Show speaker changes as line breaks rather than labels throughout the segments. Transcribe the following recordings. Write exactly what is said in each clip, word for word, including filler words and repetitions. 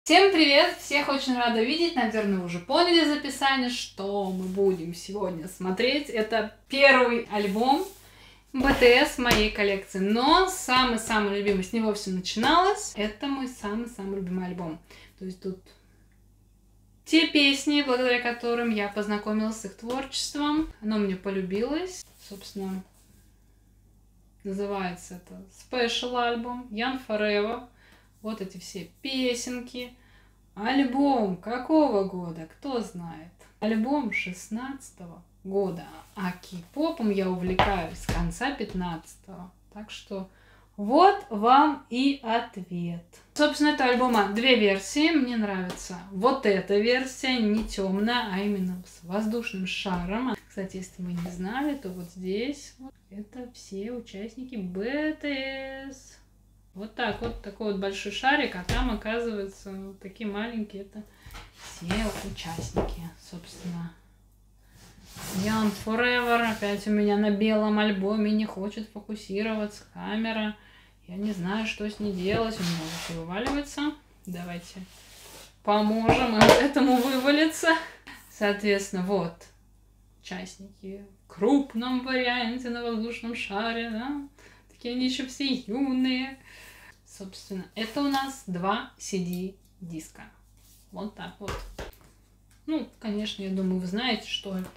Всем привет! Всех очень рада видеть. Наверное, вы уже поняли из описания, что мы будем сегодня смотреть. Это первый альбом би ти эс моей коллекции. Но самый-самый любимый, с него все начиналось. Это мой самый-самый любимый альбом. То есть тут те песни, благодаря которым я познакомилась с их творчеством. Оно мне полюбилось. Собственно, называется это Special альбом Young Forever. Вот эти все песенки. Альбом какого года? Кто знает? Альбом шестнадцатого года. А кей-попом я увлекаюсь с конца пятнадцатого. Так что вот вам и ответ. Собственно, этого альбома две версии. Мне нравится вот эта версия, не темная, а именно с воздушным шаром. Кстати, если вы не знали, то вот здесь вот это все участники би ти эс. Вот так вот, такой вот большой шарик, а там, оказывается, вот такие маленькие, это все участники, собственно. Young Forever опять у меня на белом альбоме, не хочет фокусироваться камера. Я не знаю, что с ней делать, у меня уже вываливается. Давайте поможем этому вывалиться. Соответственно, вот участники в крупном варианте на воздушном шаре, да. Такие они еще все юные. Собственно, это у нас два си ди диска. Вот так вот. Ну, конечно, я думаю, вы знаете, что это.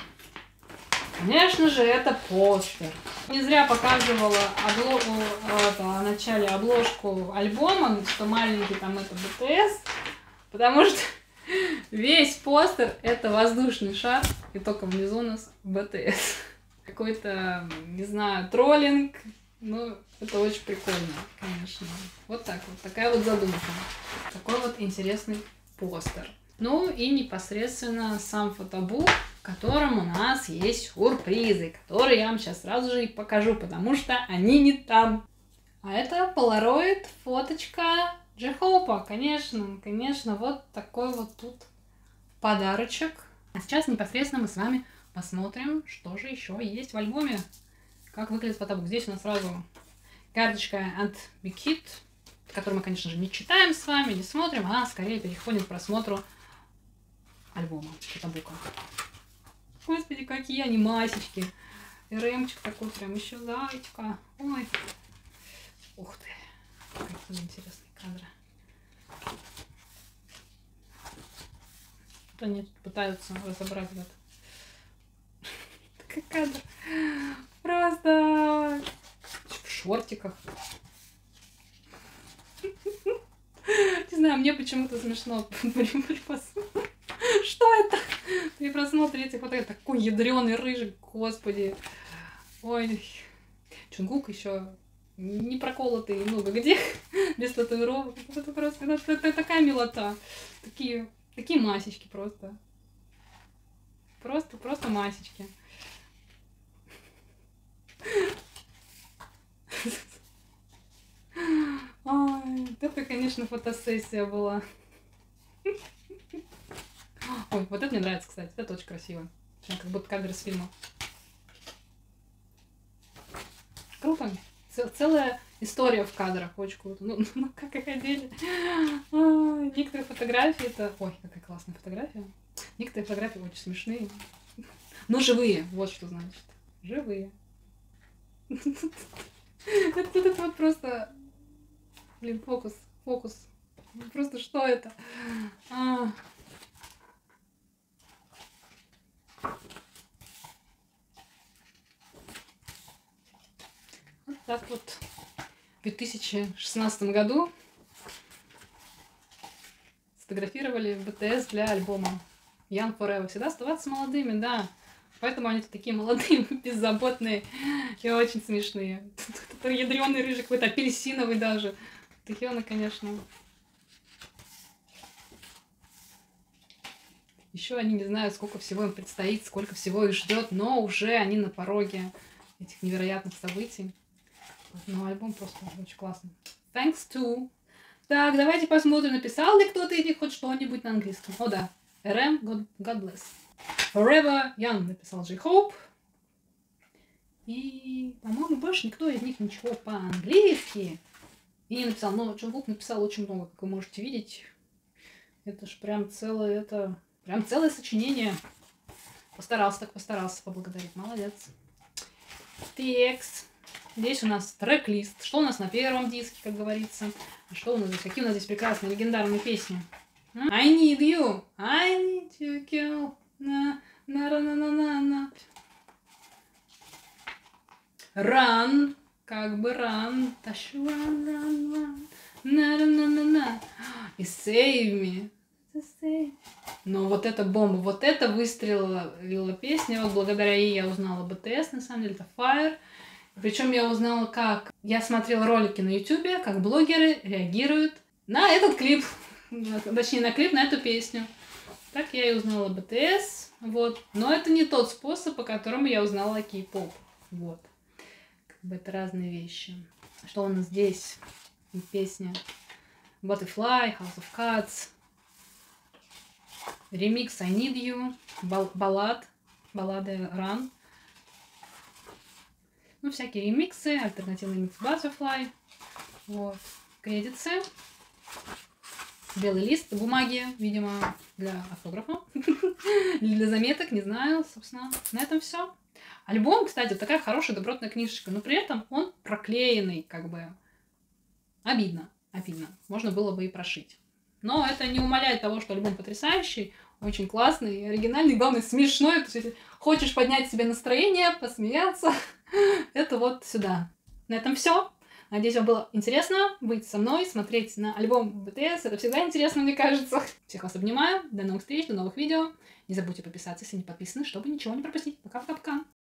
Конечно же, это постер. Не зря показывала обло... это, в начале обложку альбома, что маленький там это би ти эс, потому что весь постер это воздушный шар, и только внизу у нас би ти эс. Какой-то, не знаю, троллинг. Ну, это очень прикольно, конечно. Вот так вот, такая вот задумка. Такой вот интересный постер. Ну и непосредственно сам фотобук, в котором у нас есть сюрпризы, которые я вам сейчас сразу же и покажу, потому что они не там. А это Polaroid фоточка J-Hope, конечно, конечно, вот такой вот тут подарочек. А сейчас непосредственно мы с вами посмотрим, что же еще есть в альбоме. Как выглядит фотобук. Здесь у нас сразу карточка от Big Hit, которую мы, конечно же, не читаем с вами, не смотрим, а скорее переходим к просмотру альбома фотобука. Господи, какие они масечки. РМчик такой прям еще зайчка. Ой. Ух ты. Какие интересные кадры. Вот они тут пытаются разобрать этот такой кадр. Просто в шортиках. Не знаю, мне почему-то смешно при просмотре. Что это? При просмотре этих вот такой ядреный рыжий, господи. Ой. Чунгук еще не проколотый много где, без татуировок. Это просто это, это такая милота. Такие, такие масечки просто. Просто, просто масечки. Ой, это, конечно, фотосессия была. Ой, вот это мне нравится, кстати. Это очень красиво. Как будто кадр с фильма. Круто. Цел целая история в кадрах. Очень круто. Ну, ну как их одели. Ой, некоторые фотографии это... Ой, какая классная фотография. Некоторые фотографии очень смешные. Но живые. Вот что значит. Живые. Это, это вот просто... Блин, фокус, фокус. Просто что это? А. Вот так вот. В две тысячи шестнадцатом году сфотографировали би ти эс для альбома Young Forever. Всегда оставаться молодыми, да. Поэтому они такие молодые, беззаботные и очень смешные. Тут ядреный рыжий, какой-то апельсиновый даже. Такие он, конечно. Еще они не знают, сколько всего им предстоит, сколько всего их ждет, но уже они на пороге этих невероятных событий. Но альбом просто очень классный. Thanks to. Так, давайте посмотрим, написал ли кто-то из них хоть что-нибудь на английском. О да, эр эм, God, God bless. Forever Young написал J-Hope. И, по-моему, больше никто из них ничего по-английски и не написал. Но Джонгук написал очень много, как вы можете видеть. Это ж прям целое, это... Прям целое сочинение. Постарался, так постарался поблагодарить. Молодец. Текст. Здесь у нас трек-лист. Что у нас на первом диске, как говорится. А что у нас здесь? Какие у нас здесь прекрасные легендарные песни. I need you. I need you, girl. На, на, на, на, на, на. Run. Как бы run. Тащу run, run, run. На, на, на, на, на. И save me. Но вот эта бомба, вот это выстрелила песня. Вот благодаря ей я узнала би ти эс, на самом деле, это Fire. Причем я узнала, как... Я смотрела ролики на ютубе, как блогеры реагируют на этот клип. Точнее, на клип, на эту песню. Так я и узнала би ти эс. Вот. Но это не тот способ, по которому я узнала кей-поп. Вот. Как бы это разные вещи. Что у нас здесь? И песня Butterfly, House of Cards. Ремикс I Need You. Бал баллад. Баллады Run. Ну, всякие ремиксы, альтернативный микс Butterfly. Вот. Кредитсы. Белый лист бумаги, видимо, для автографа. Или для заметок, не знаю, собственно. На этом все. Альбом, кстати, такая хорошая добротная книжечка, но при этом он проклеенный, как бы. Обидно, обидно. Можно было бы и прошить. Но это не умаляет того, что альбом потрясающий, очень классный, оригинальный, главное, смешной. То есть, если хочешь поднять себе настроение, посмеяться, это вот сюда. На этом все. Надеюсь, вам было интересно быть со мной, смотреть на альбом би ти эс. Это всегда интересно, мне кажется. Всех вас обнимаю. До новых встреч, до новых видео. Не забудьте подписаться, если не подписаны, чтобы ничего не пропустить. Пока-пока-пока.